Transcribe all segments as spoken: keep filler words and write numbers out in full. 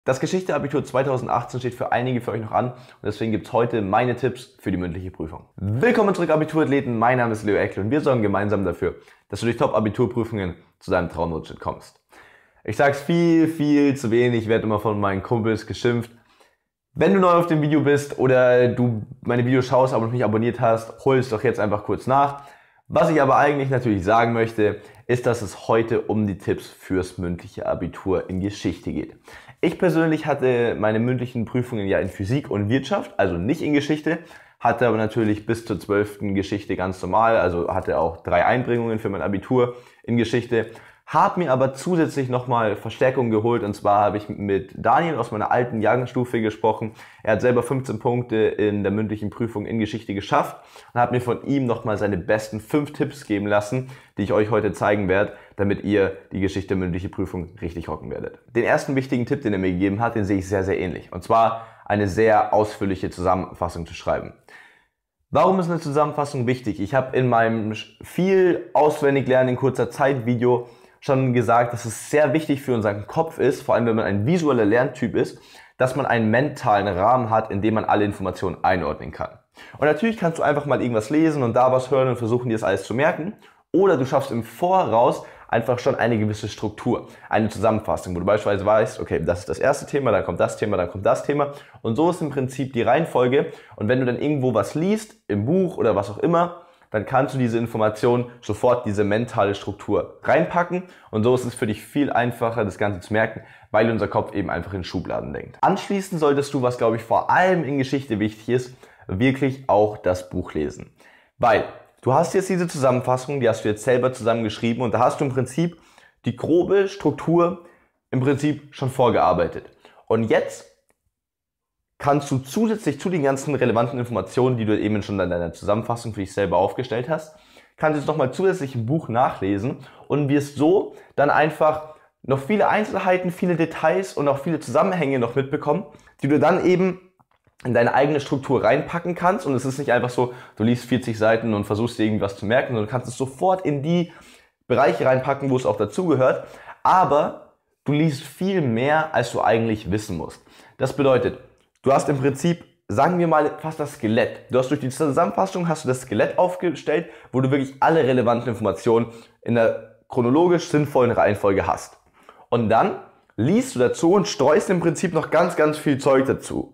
Das Geschichte-Abitur zweitausendachtzehn steht für einige für euch noch an und deswegen gibt es heute meine Tipps für die mündliche Prüfung. Willkommen zurück, Abiturathleten. Mein Name ist Leo Eckle und wir sorgen gemeinsam dafür, dass du durch Top-Abiturprüfungen zu deinem Traumnotenschnitt kommst. Ich sag's viel, viel zu wenig, ich werde immer von meinen Kumpels geschimpft. Wenn du neu auf dem Video bist oder du meine Videos schaust, aber noch nicht abonniert hast, hol es doch jetzt einfach kurz nach. Was ich aber eigentlich natürlich sagen möchte, ist, dass es heute um die Tipps fürs mündliche Abitur in Geschichte geht. Ich persönlich hatte meine mündlichen Prüfungen ja in Physik und Wirtschaft, also nicht in Geschichte, hatte aber natürlich bis zur zwölften Geschichte ganz normal, also hatte auch drei Einbringungen für mein Abitur in Geschichte. Habe mir aber zusätzlich nochmal Verstärkung geholt, und zwar habe ich mit Daniel aus meiner alten Jahrgangsstufe gesprochen. Er hat selber fünfzehn Punkte in der mündlichen Prüfung in Geschichte geschafft und hat mir von ihm nochmal seine besten fünf Tipps geben lassen, die ich euch heute zeigen werde, damit ihr die Geschichte mündliche Prüfung richtig rocken werdet. Den ersten wichtigen Tipp, den er mir gegeben hat, den sehe ich sehr, sehr ähnlich. Und zwar eine sehr ausführliche Zusammenfassung zu schreiben. Warum ist eine Zusammenfassung wichtig? Ich habe in meinem viel auswendig lernen in kurzer Zeit Video schon gesagt, dass es sehr wichtig für unseren Kopf ist, vor allem wenn man ein visueller Lerntyp ist, dass man einen mentalen Rahmen hat, in dem man alle Informationen einordnen kann. Und natürlich kannst du einfach mal irgendwas lesen und da was hören und versuchen, dir das alles zu merken. Oder du schaffst im Voraus einfach schon eine gewisse Struktur, eine Zusammenfassung, wo du beispielsweise weißt, okay, das ist das erste Thema, dann kommt das Thema, dann kommt das Thema. Und so ist im Prinzip die Reihenfolge. Und wenn du dann irgendwo was liest, im Buch oder was auch immer, dann kannst du diese Information sofort diese mentale Struktur reinpacken und so ist es für dich viel einfacher, das Ganze zu merken, weil unser Kopf eben einfach in Schubladen denkt. Anschließend solltest du, was glaube ich vor allem in Geschichte wichtig ist, wirklich auch das Buch lesen. Weil du hast jetzt diese Zusammenfassung, die hast du jetzt selber zusammengeschrieben und da hast du im Prinzip die grobe Struktur im Prinzip schon vorgearbeitet. Und jetzt kannst du zusätzlich zu den ganzen relevanten Informationen, die du eben schon in deiner Zusammenfassung für dich selber aufgestellt hast, kannst du jetzt nochmal zusätzlich im Buch nachlesen und wirst so dann einfach noch viele Einzelheiten, viele Details und auch viele Zusammenhänge noch mitbekommen, die du dann eben in deine eigene Struktur reinpacken kannst. Und es ist nicht einfach so, du liest vierzig Seiten und versuchst dir irgendwas zu merken, sondern du kannst es sofort in die Bereiche reinpacken, wo es auch dazugehört. Aber du liest viel mehr, als du eigentlich wissen musst. Das bedeutet, du hast im Prinzip, sagen wir mal, fast das Skelett. Du hast durch die Zusammenfassung hast du das Skelett aufgestellt, wo du wirklich alle relevanten Informationen in der chronologisch sinnvollen Reihenfolge hast. Und dann liest du dazu und streust im Prinzip noch ganz, ganz viel Zeug dazu.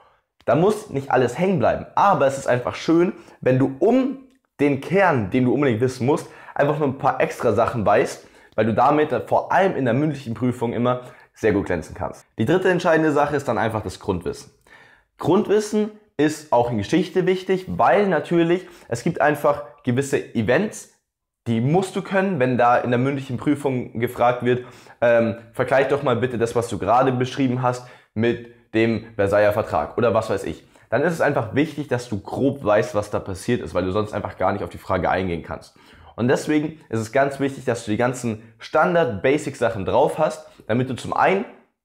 Da muss nicht alles hängen bleiben, aber es ist einfach schön, wenn du um den Kern, den du unbedingt wissen musst, einfach noch ein paar extra Sachen weißt, weil du damit vor allem in der mündlichen Prüfung immer sehr gut glänzen kannst. Die dritte entscheidende Sache ist dann einfach das Grundwissen. Grundwissen ist auch in Geschichte wichtig, weil natürlich es gibt einfach gewisse Events, die musst du können, wenn da in der mündlichen Prüfung gefragt wird, ähm, vergleich doch mal bitte das, was du gerade beschrieben hast, mit dem Versailler Vertrag oder was weiß ich. Dann ist es einfach wichtig, dass du grob weißt, was da passiert ist, weil du sonst einfach gar nicht auf die Frage eingehen kannst. Und deswegen ist es ganz wichtig, dass du die ganzen Standard-Basic-Sachen drauf hast, damit du zum einen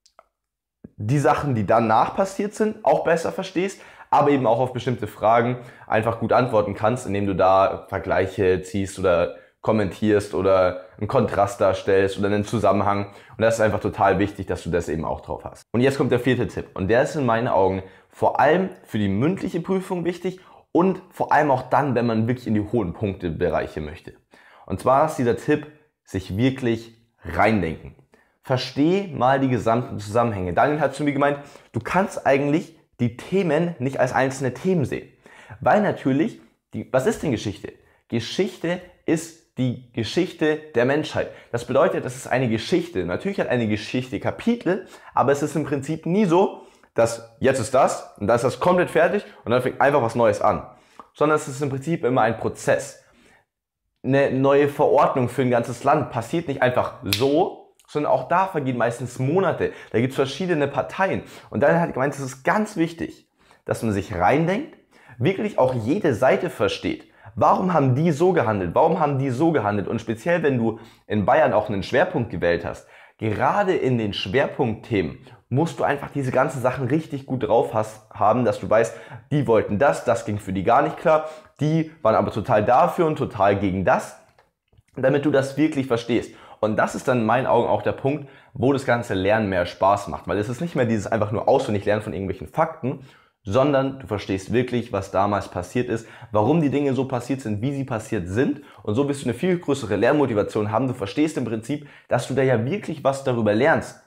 die Sachen, die danach passiert sind, auch besser verstehst, aber eben auch auf bestimmte Fragen einfach gut antworten kannst, indem du da Vergleiche ziehst oder kommentierst oder einen Kontrast darstellst oder einen Zusammenhang. Und das ist einfach total wichtig, dass du das eben auch drauf hast. Und jetzt kommt der vierte Tipp. Und der ist in meinen Augen vor allem für die mündliche Prüfung wichtig und vor allem auch dann, wenn man wirklich in die hohen Punktebereiche möchte. Und zwar ist dieser Tipp, sich wirklich reindenken. Versteh mal die gesamten Zusammenhänge. Daniel hat zu mir gemeint, du kannst eigentlich die Themen nicht als einzelne Themen sehen. Weil natürlich, die, was ist denn Geschichte? Geschichte ist die Geschichte der Menschheit. Das bedeutet, es ist eine Geschichte. Natürlich hat eine Geschichte Kapitel, aber es ist im Prinzip nie so, dass jetzt ist das und dann ist das komplett fertig und dann fängt einfach was Neues an. Sondern es ist im Prinzip immer ein Prozess. Eine neue Verordnung für ein ganzes Land passiert nicht einfach so, sondern auch da vergehen meistens Monate. Da gibt es verschiedene Parteien. Und dann hat er gemeint, es ist ganz wichtig, dass man sich reindenkt, wirklich auch jede Seite versteht. Warum haben die so gehandelt? Warum haben die so gehandelt? Und speziell, wenn du in Bayern auch einen Schwerpunkt gewählt hast, gerade in den Schwerpunktthemen musst du einfach diese ganzen Sachen richtig gut drauf hast, haben, dass du weißt, die wollten das, das ging für die gar nicht klar, die waren aber total dafür und total gegen das, damit du das wirklich verstehst. Und das ist dann in meinen Augen auch der Punkt, wo das ganze Lernen mehr Spaß macht. Weil es ist nicht mehr dieses einfach nur auswendig Lernen von irgendwelchen Fakten, sondern du verstehst wirklich, was damals passiert ist, warum die Dinge so passiert sind, wie sie passiert sind. Und so wirst du eine viel größere Lernmotivation haben. Du verstehst im Prinzip, dass du da ja wirklich was darüber lernst,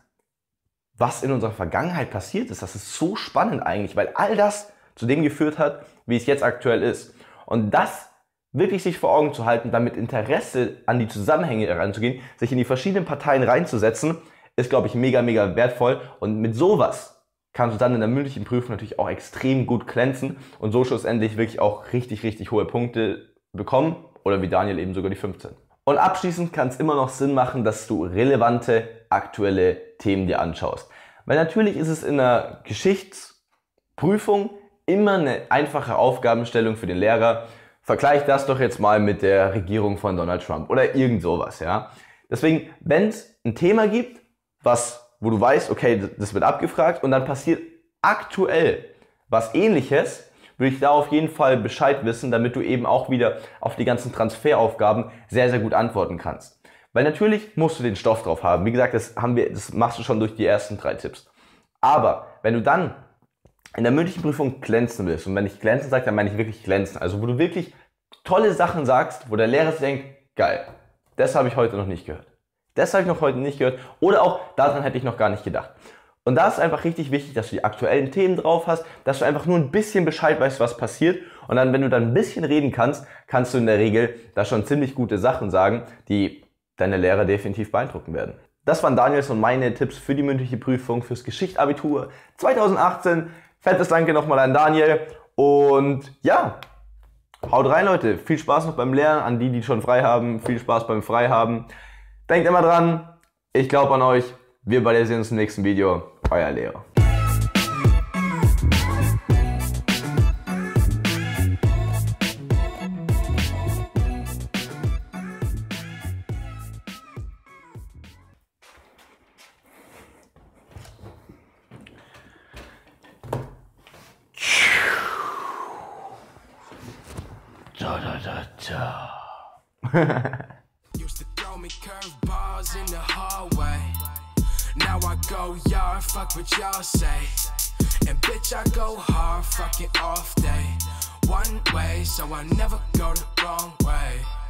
was in unserer Vergangenheit passiert ist. Das ist so spannend eigentlich, weil all das zu dem geführt hat, wie es jetzt aktuell ist. Und das wirklich sich vor Augen zu halten, dann mit Interesse an die Zusammenhänge heranzugehen, sich in die verschiedenen Parteien reinzusetzen, ist, glaube ich, mega, mega wertvoll. Und mit sowas kannst du dann in der mündlichen Prüfung natürlich auch extrem gut glänzen und so schlussendlich wirklich auch richtig, richtig hohe Punkte bekommen oder wie Daniel eben sogar die fünfzehn. Und abschließend kann es immer noch Sinn machen, dass du relevante, aktuelle Themen dir anschaust. Weil natürlich ist es in der Geschichtsprüfung immer eine einfache Aufgabenstellung für den Lehrer. Vergleich das doch jetzt mal mit der Regierung von Donald Trump oder irgend sowas, ja. Deswegen, wenn es ein Thema gibt, was, wo du weißt, okay, das wird abgefragt und dann passiert aktuell was Ähnliches, würde ich da auf jeden Fall Bescheid wissen, damit du eben auch wieder auf die ganzen Transferaufgaben sehr, sehr gut antworten kannst. Weil natürlich musst du den Stoff drauf haben. Wie gesagt, das haben wir, das machst du schon durch die ersten drei Tipps. Aber wenn du dann in der mündlichen Prüfung glänzen willst, und wenn ich glänzen sage, dann meine ich wirklich glänzen, also wo du wirklich tolle Sachen sagst, wo der Lehrer sich denkt, geil, das habe ich heute noch nicht gehört. Das habe ich noch heute nicht gehört oder auch daran hätte ich noch gar nicht gedacht. Und da ist einfach richtig wichtig, dass du die aktuellen Themen drauf hast, dass du einfach nur ein bisschen Bescheid weißt, was passiert und dann, wenn du dann ein bisschen reden kannst, kannst du in der Regel da schon ziemlich gute Sachen sagen, die deine Lehrer definitiv beeindrucken werden. Das waren Daniels und meine Tipps für die mündliche Prüfung fürs Geschichtsabitur zweitausendachtzehn. Fettes Danke nochmal an Daniel und ja, haut rein Leute, viel Spaß noch beim Lernen, an die, die schon frei haben, viel Spaß beim Freihaben. Denkt immer dran, ich glaube an euch, wir beide sehen uns im nächsten Video, euer Leo. Da, da, da, da. Used to throw me curveballs in the hallway. Now I go yard, fuck what y'all say. And bitch, I go hard, fucking off day. One way, so I never go the wrong way.